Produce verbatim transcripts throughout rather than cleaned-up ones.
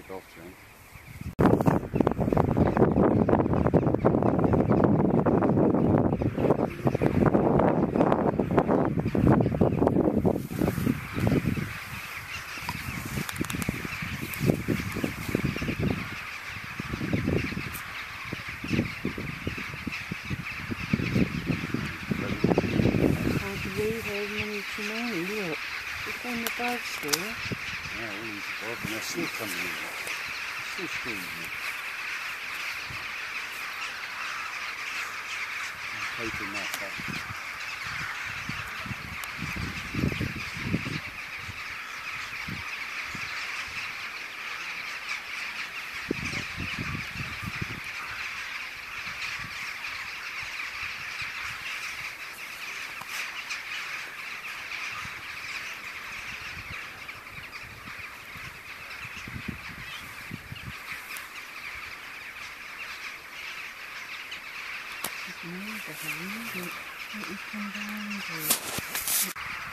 golf train. Look, it's on the bag still. Yeah, all these above, and they're still coming in. Still screaming. I'm hoping that's up. Let me come down to it.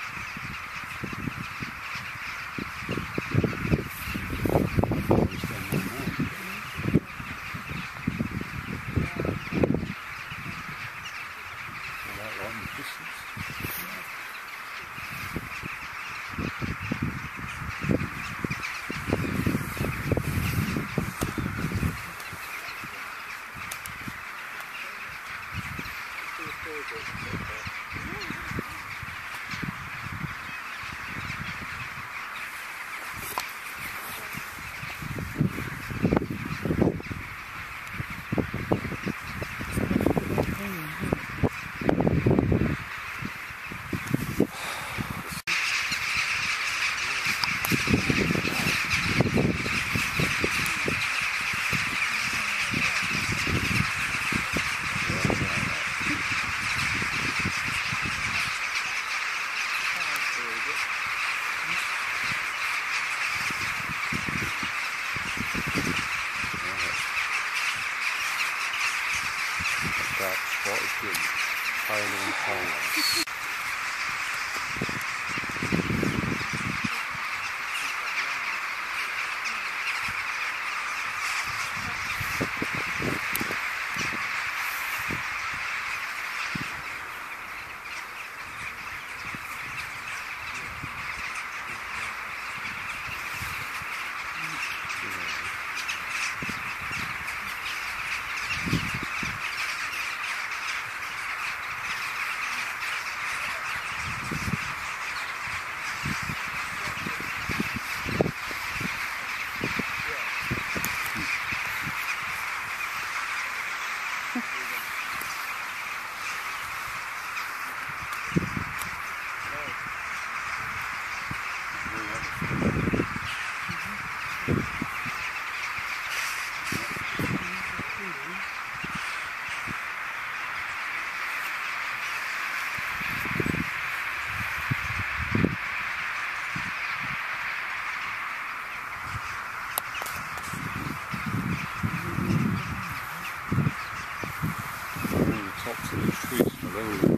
That spot is good. Parallel and parallel. Tops of the trees below.